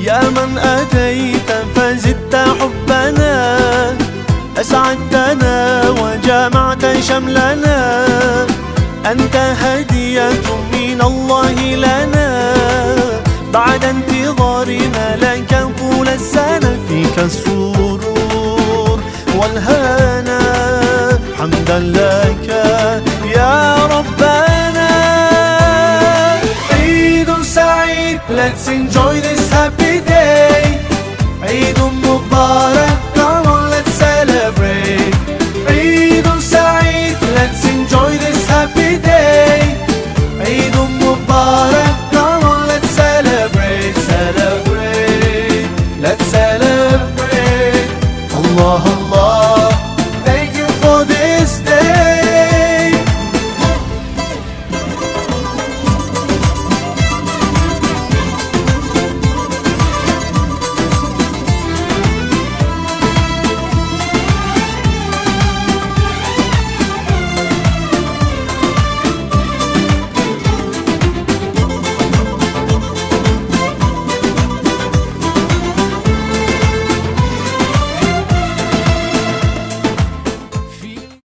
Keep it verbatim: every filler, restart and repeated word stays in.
يا من أتيت فزدت حبنا، أسعدتنا وجمعت شملنا، أنت هدية من الله لنا، بعد انتظارنا لك طول السنة، فيك السرور والهنا، حمدا لك يا ربنا. عيد سعيد، let's enjoy this happy day. عيد